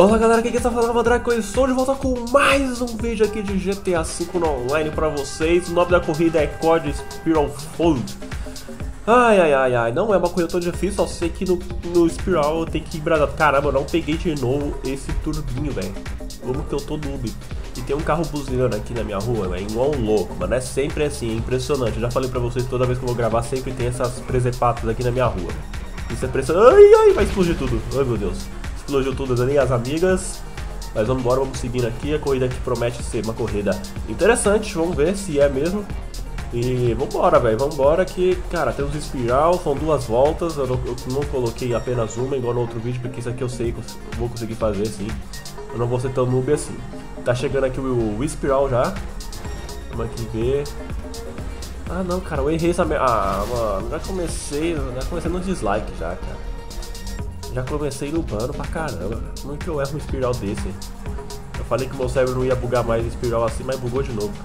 Olá galera, aqui quem tá falando é o Mandrake, eu estou de volta com mais um vídeo aqui de GTA V no online pra vocês. O nome da corrida é COD Spiral Fold. Ai, não é uma corrida tão difícil, só sei que no Spiral eu tenho que ir brasado. Caramba, eu não peguei de novo esse turbinho, velho. Como que eu tô noob. E tem um carro buzinando aqui na minha rua, velho, igual um louco, mano. É sempre assim, é impressionante. Eu já falei pra vocês, toda vez que eu vou gravar, sempre tem essas presepatas aqui na minha rua. Isso é impressionante. Ai, vai explodir tudo. Ai, meu Deus. Explodiu tudo ali, as amigas. Mas vamos embora, vamos seguindo aqui. A corrida aqui promete ser uma corrida interessante. Vamos ver se é mesmo. E vambora, velho. Vambora que, cara, temos espiral. São duas voltas. Eu não coloquei apenas uma, igual no outro vídeo, porque isso aqui eu sei que eu vou conseguir fazer, sim. Eu não vou ser tão noob assim. Tá chegando aqui o espiral já. Vamos aqui ver. Ah, não, cara, eu errei essa... Ah, mano, já comecei no dislike já, cara. Já comecei no bano pra caramba. Como é que eu erro um espiral desse? Eu falei que meu cérebro não ia bugar mais espiral assim, mas bugou de novo,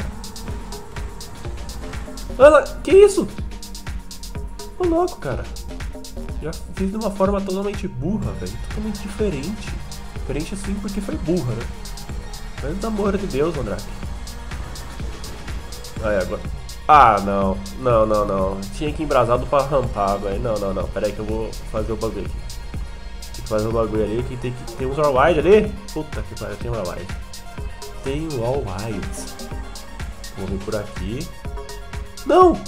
cara. Olha, que isso? Ô louco, cara. Já fiz de uma forma totalmente burra, velho. Totalmente diferente. Diferente assim porque foi burra, né? Mas pelo amor de Deus, Mandrake. Aí, agora... Ah, não. Não. Tinha que ir embrasado pra rampar, velho. Não. Pera aí que eu vou fazer o bagulho aqui. Fazer um bagulho ali que tem uns all wide ali. Puta que pariu, tem um all wide. Tem um all wide. Vou vir por aqui. Não!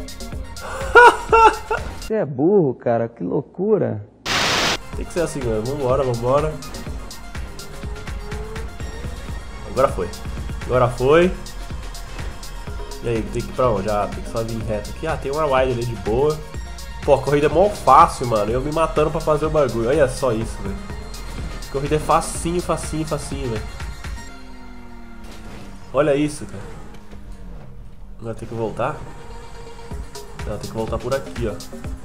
Você é burro, cara, que loucura. Tem que ser assim, mano. Vambora. Agora foi. E aí, tem que ir pra onde? Ah, tem que só vir reto aqui. Ah, tem um all wide ali de boa. Pô, a corrida é mó fácil, mano. Eu me matando pra fazer o bagulho. Olha só isso, velho. A corrida é facinho, velho. Olha isso, cara. Agora tem que voltar? Não, tem que voltar por aqui, ó.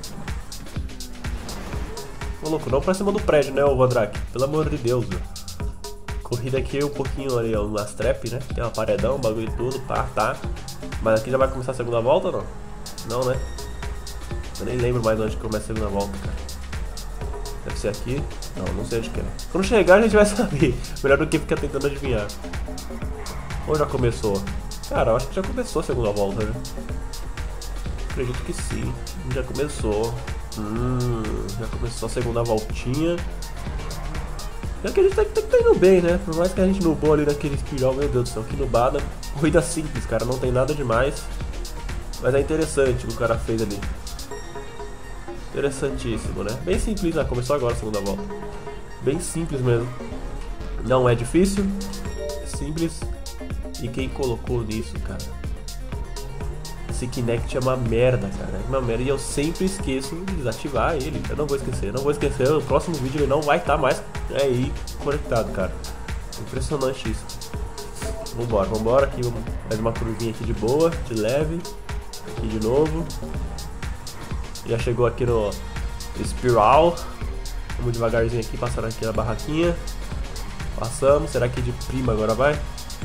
Ô, louco, não pra cima do prédio, né, ô Mandrake? Pelo amor de Deus, velho. Corrida aqui um pouquinho ali, ó, umas trap, né? Tem uma paredão, um bagulho e tudo, pá, tá. Mas aqui já vai começar a segunda volta ou não? Não, né? Eu nem lembro mais onde começa a segunda volta, cara. Deve ser aqui. Não sei onde que é. Quando chegar a gente vai saber. Melhor do que ficar tentando adivinhar. Ou já começou? Cara, eu acho que já começou a segunda volta, né? Acredito que sim. Já começou. Já começou a segunda voltinha. É que a gente tá indo bem, né? Por mais que a gente nubou ali naquele espiral, meu Deus do céu, que nubada. Corrida simples, cara, não tem nada demais. Mas é interessante o que o cara fez ali. Interessantíssimo, né? Bem simples, né? Começou agora a segunda volta. Bem simples mesmo. Não é difícil. É simples. E quem colocou nisso, cara? Esse Kinect é uma merda, cara. É uma merda. E eu sempre esqueço de desativar ele. Eu não vou esquecer. No próximo vídeo ele não vai estar mais aí conectado, cara. Impressionante isso. Vambora. Aqui, mais uma curvinha aqui de boa, de leve. Aqui de novo. Já chegou aqui no Spiral. Vamos devagarzinho aqui, passando aqui na barraquinha. Passamos, será que de prima agora vai?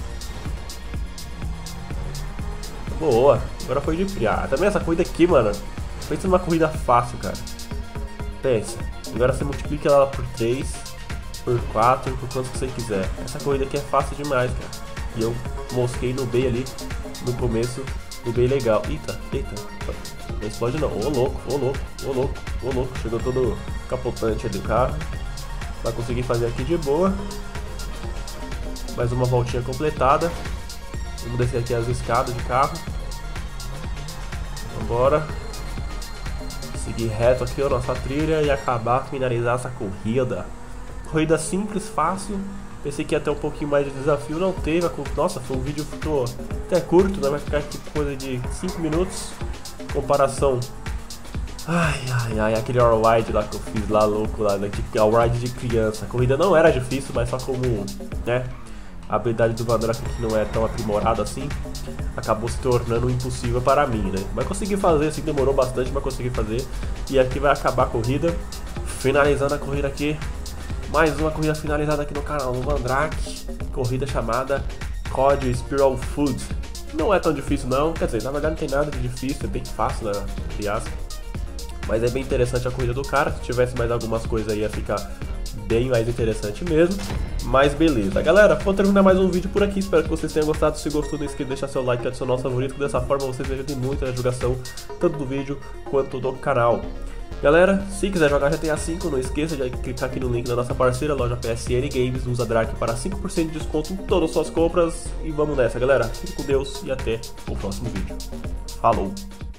Boa, agora foi de prima. Ah, também essa corrida aqui, mano. Pensa numa corrida fácil, cara. Pensa. Agora você multiplica ela por 3, por 4, por quanto que você quiser. Essa corrida aqui é fácil demais, cara. E eu mosquei no B ali, no começo. No B legal. Eita. Não explode não. Ô louco. Chegou todo capotante ali o carro. Vai conseguir fazer aqui de boa. Mais uma voltinha completada. Vamos descer aqui as escadas de carro. Vambora. Seguir reto aqui a nossa trilha e acabar, finalizar essa corrida. Corrida simples, fácil. Pensei que ia ter um pouquinho mais de desafio, não teve. Nossa, foi um vídeo que ficou até curto, né? Vai ficar aqui coisa de 5 minutos. Comparação. Ai, aquele all ride lá que eu fiz lá, louco lá, né? All ride de criança. A corrida não era difícil, mas só como, né? A habilidade do Mandrake que não é tão aprimorada assim, acabou se tornando impossível para mim, né? Mas consegui fazer, assim, demorou bastante, mas consegui fazer. E aqui vai acabar a corrida. Finalizando a corrida aqui. Mais uma corrida finalizada aqui no canal do Mandrake. Corrida chamada COD Spiral Fold. Não é tão difícil não, quer dizer, na verdade não tem nada de difícil, é bem fácil, né? Mas é bem interessante a corrida do cara. Se tivesse mais algumas coisas aí ia ficar bem mais interessante mesmo. Mas beleza, galera, vou terminar mais um vídeo por aqui, espero que vocês tenham gostado. Se gostou, não esqueça de deixar seu like e adicionar o favorito, que dessa forma vocês me ajudem muito na divulgação, tanto do vídeo quanto do canal. Galera, se quiser jogar GTA V, não esqueça de clicar aqui no link da nossa parceira, loja PSN Games, usa Drake para 5% de desconto em todas as suas compras. E vamos nessa, galera. Fique com Deus e até o próximo vídeo. Falou!